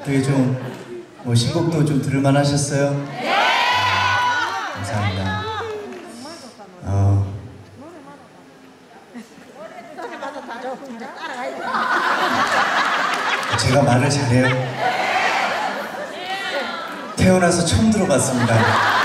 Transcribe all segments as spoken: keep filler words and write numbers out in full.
되게 좀 뭐 신곡도 좀 들을만 하셨어요? 네! 감사합니다. 어. 제가 말을 잘해요. 태어나서 처음 들어봤습니다.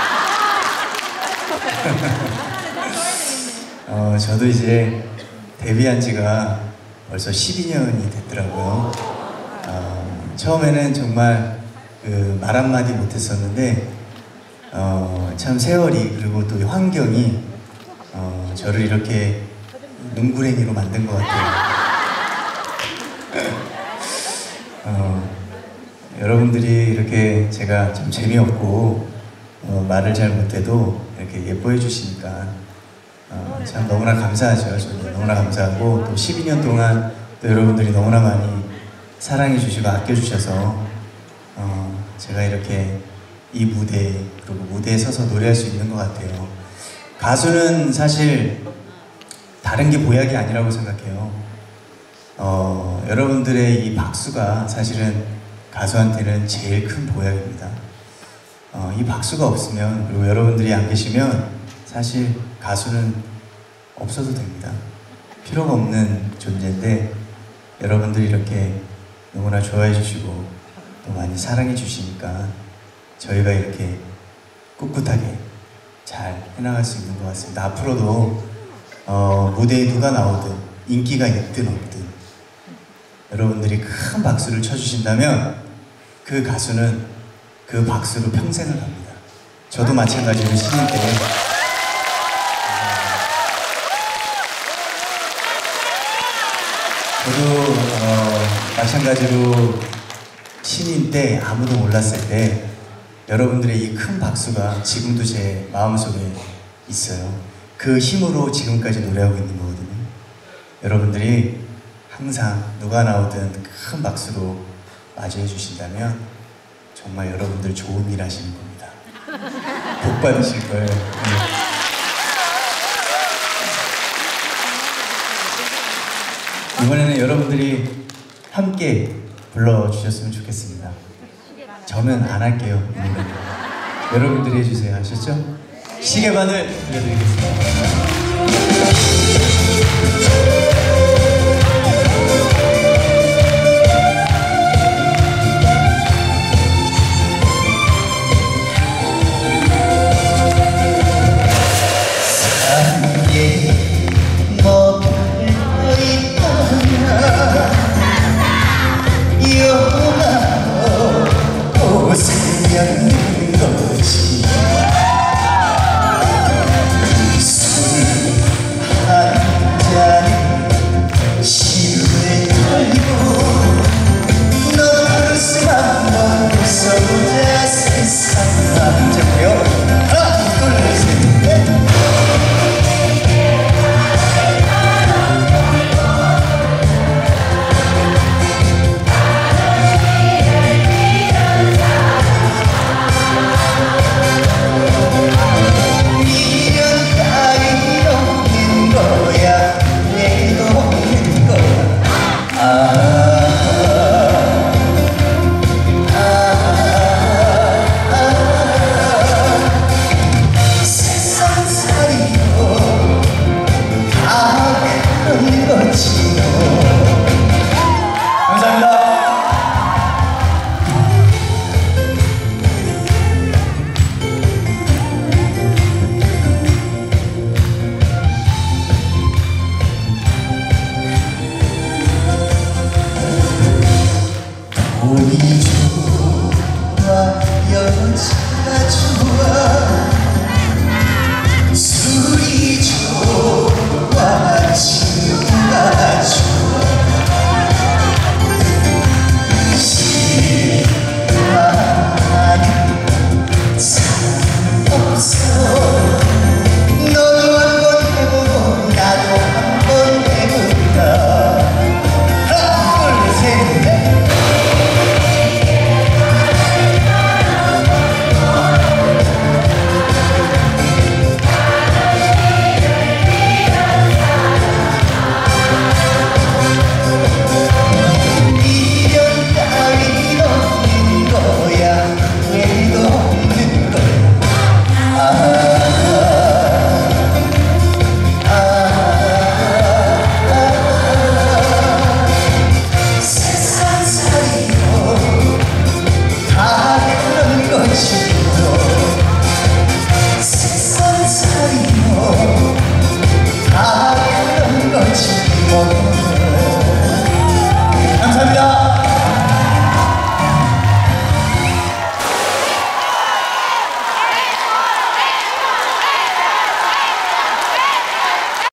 어, 저도 이제 데뷔한 지가 벌써 십이 년이 됐더라고요. 어, 처음에는 정말 그 말 한마디 못했었는데 어, 참 세월이 그리고 또 환경이 어, 저를 이렇게 눈구랭이로 만든 것 같아요. 어, 여러분들이 이렇게 제가 좀 재미없고 어, 말을 잘 못해도 이렇게 예뻐해 주시니까 어, 참 너무나 감사하죠. 저는 너무나 감사하고 또 십이 년 동안 또 여러분들이 너무나 많이 사랑해 주시고 아껴 주셔서 어, 제가 이렇게 이 무대 그리고 무대에 서서 노래할 수 있는 것 같아요. 가수는 사실 다른 게 보약이 아니라고 생각해요. 어, 여러분들의 이 박수가 사실은 가수한테는 제일 큰 보약입니다. 어, 이 박수가 없으면 그리고 여러분들이 안 계시면 사실 가수는 없어도 됩니다. 필요가 없는 존재인데 여러분들이 이렇게 너무나 좋아해 주시고 또 많이 사랑해 주시니까 저희가 이렇게 꿋꿋하게 잘 해나갈 수 있는 것 같습니다. 앞으로도 어, 무대에 누가 나오든 인기가 있든 없든 여러분들이 큰 박수를 쳐주신다면 그 가수는 그 박수로 평생을 갑니다. 저도 마찬가지로 신인 때 저도 어, 마찬가지로 신인 때 아무도 몰랐을 때 여러분들의 이 큰 박수가 지금도 제 마음속에 있어요. 그 힘으로 지금까지 노래하고 있는 거거든요. 여러분들이 항상 누가 나오든 큰 박수로 맞이해 주신다면 정말 여러분들 좋은 일 하시는 겁니다. 복 받으실 거예요. 네. 이번에는 여러분들이 함께 불러주셨으면 좋겠습니다. 저는 안 할게요. 여러분들이 해주세요. 아셨죠? 시계바늘 들려드리겠습니다.